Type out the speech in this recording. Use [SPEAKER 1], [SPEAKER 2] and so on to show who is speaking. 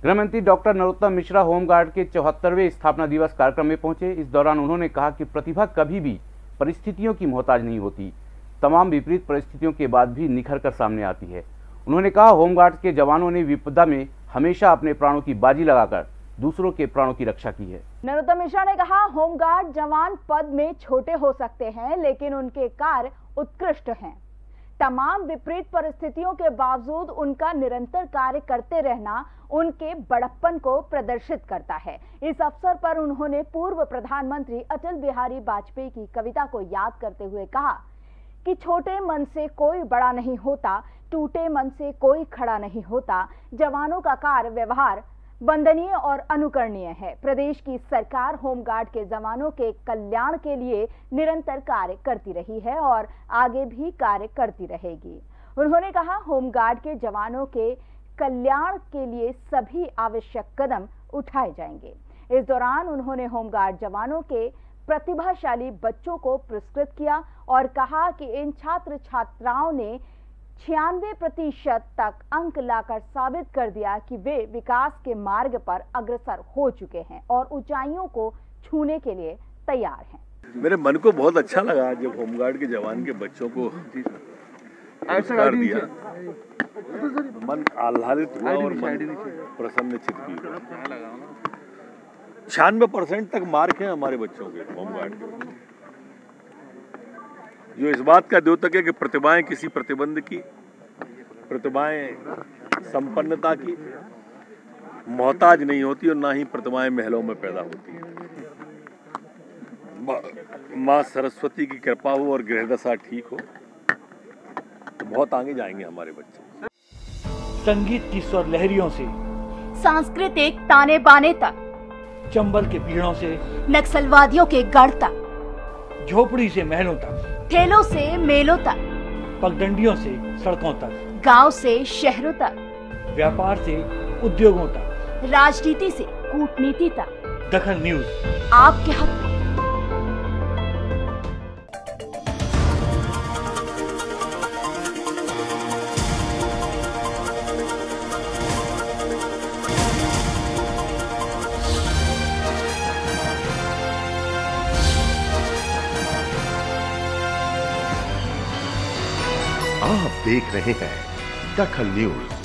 [SPEAKER 1] गृह मंत्री doctor Narottam Mishra home guard के 74वें स्थापना दिवस कार्यक्रम में पहुंचे। इस दौरान उन्होंने कहा कि प्रतिभा कभी भी परिस्थितियों की मोहताज नहीं होती, तमाम विपरीत परिस्थितियों के बाद भी निखर कर सामने आती है। उन्होंने कहा, होमगार्ड के जवानों ने विपदा में हमेशा अपने प्राणों की बाजी लगाकर दूसरों के प्राणों की रक्षा की है।
[SPEAKER 2] नरोत्तम मिश्रा ने कहा, होमगार्ड जवान पद में छोटे हो सकते हैं, लेकिन उनके कार्य उत्कृष्ट हैं। तमाम विपरीत परिस्थितियों के बावजूद उनका निरंतर कार्य करते रहना उनके बड़प्पन को प्रदर्शित करता है। इस अवसर पर उन्होंने पूर्व प्रधानमंत्री अटल बिहारी वाजपेयी की कविता को याद करते हुए कहा कि छोटे मन से कोई बड़ा नहीं होता, टूटे मन से कोई खड़ा नहीं होता। जवानों का कार्य व्यवहार वंदनीय और अनुकरणीय है। प्रदेश की सरकार होमगार्ड के जवानों के कल्याण के लिए निरंतर कार्य करती रही है और आगे भी कार्य करती रहेगी। उन्होंने कहा, होमगार्ड के जवानों के कल्याण के लिए सभी आवश्यक कदम उठाए जाएंगे। इस दौरान उन्होंने होमगार्ड जवानों के प्रतिभाशाली बच्चों को पुरस्कृत किया और कहा कि इन छात्र छात्राओं ने 96% तक अंक लाकर साबित कर दिया कि वे विकास के मार्ग पर अग्रसर हो चुके हैं और ऊंचाइयों को छूने के लिए तैयार हैं।
[SPEAKER 3] मेरे मन को बहुत अच्छा लगा जब होमगार्ड के जवान के बच्चों को पुरस्कार दिया। मन आह्लादित हुआ और मन प्रसन्नचित्त भी। 96% तक मार्क है हमारे बच्चों के होमगार्ड के, जो इस बात का द्योतक है कि प्रतिभाएं किसी प्रतिबंध की, प्रतिभाएं संपन्नता की मोहताज नहीं होती और ना ही प्रतिभाएं महलों में पैदा होती हैं। माँ सरस्वती की कृपा हो और गृह दशा ठीक हो तो बहुत आगे जाएंगे हमारे बच्चे।
[SPEAKER 4] संगीत की स्वर लहरियों से
[SPEAKER 2] सांस्कृतिक ताने बाने तक,
[SPEAKER 4] चंबल के पीड़ों से
[SPEAKER 2] नक्सलवादियों के गढ़ तक,
[SPEAKER 4] झोपड़ी से महलों तक,
[SPEAKER 2] ठेलों से मेलों तक,
[SPEAKER 4] पगडंडियों से सड़कों तक,
[SPEAKER 2] गांव से शहरों तक,
[SPEAKER 4] व्यापार से उद्योगों तक,
[SPEAKER 2] राजनीति से कूटनीति तक,
[SPEAKER 4] दखल न्यूज
[SPEAKER 2] आपके हक में।
[SPEAKER 5] आप देख रहे हैं दखल न्यूज।